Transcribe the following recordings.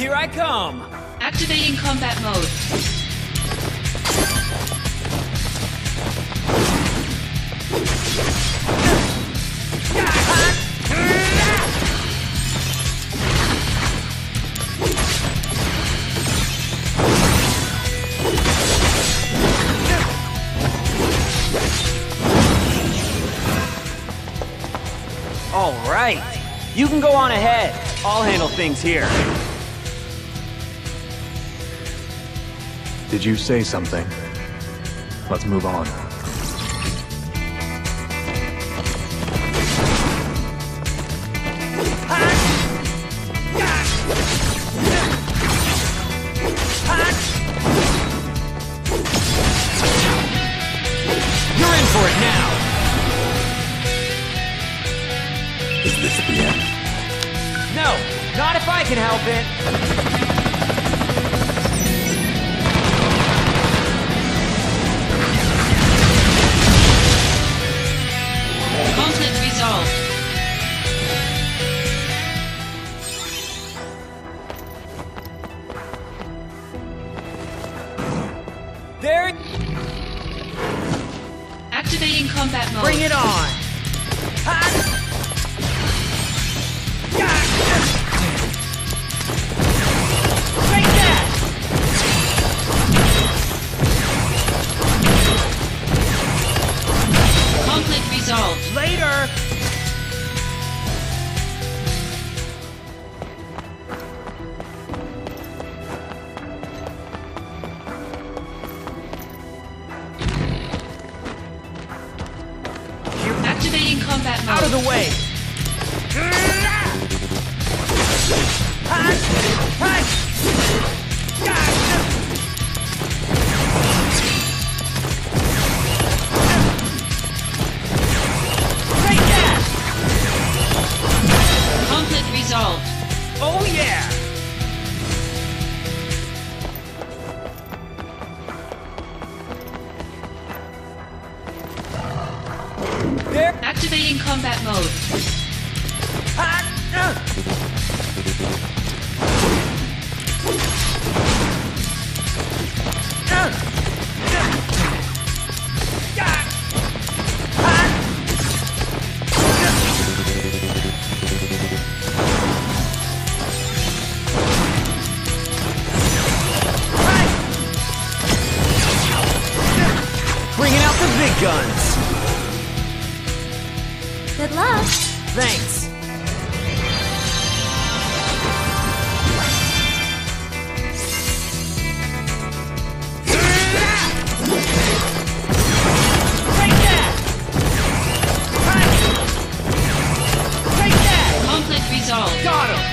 Here I come! Activating combat mode. All right. You can go on ahead. I'll handle things here. Did you say something? Let's move on. You're in for it now! Is this the end? No, not if I can help it. Conflict resolved. There, Activating combat mode. bring it on! Take that! Conflict resolved. Later! Activating combat mode. Out of the way! Take that! Conflict resolved. Oh yeah! There! Activating combat mode. Bringing out the big guns! Good luck. Thanks! Take that! Take that! Conflict resolved. Got him!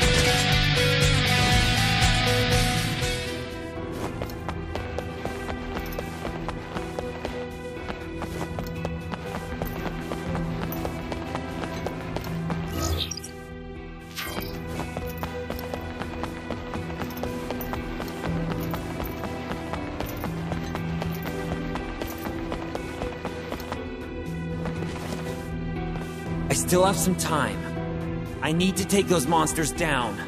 I still have some time. I need to take those monsters down.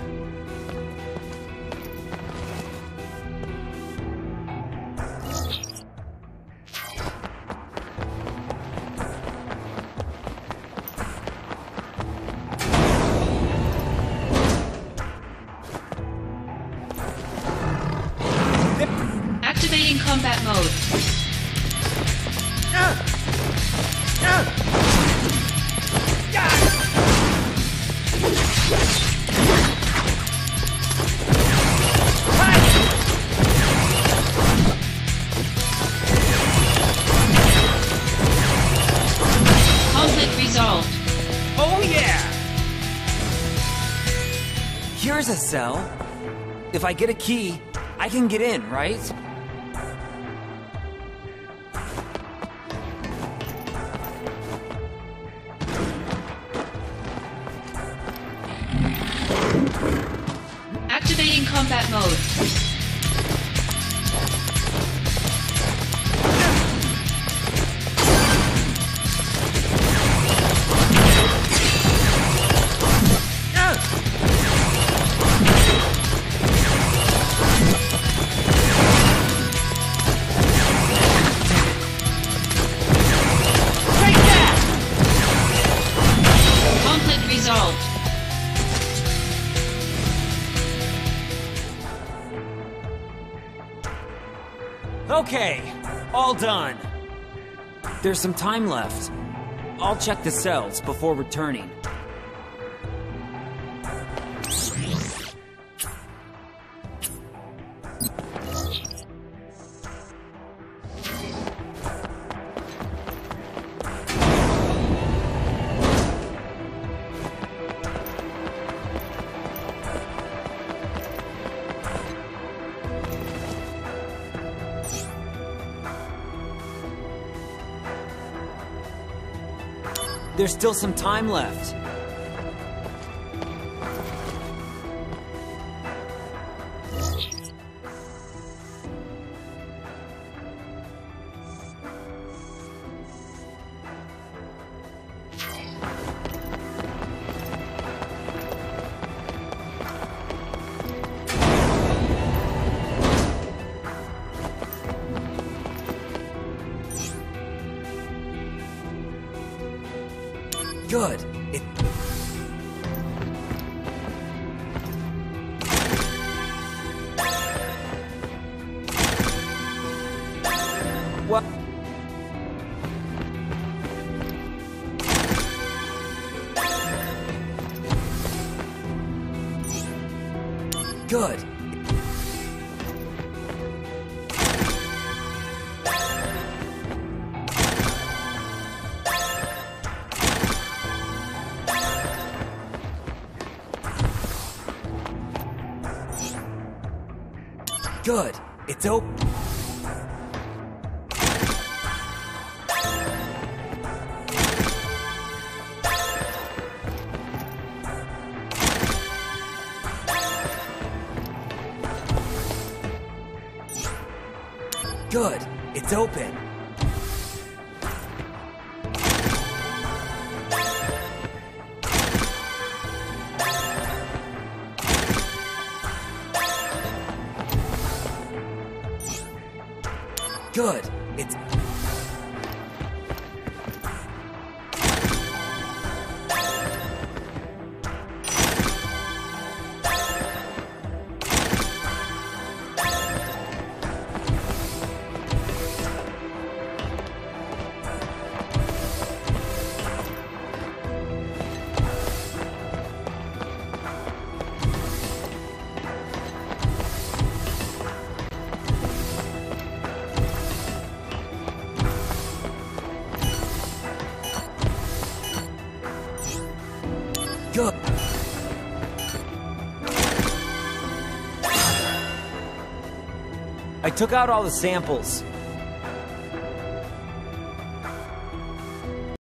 Activating combat mode. Conflict resolved. Oh yeah! Here's a cell. If I get a key, I can get in, right? Activating combat mode. Okay, all done. There's some time left. I'll check the cells before returning. There's still some time left. Good. What? Good. Good. It's open. Good. It's open. Good. It's... Good. I took out all the samples.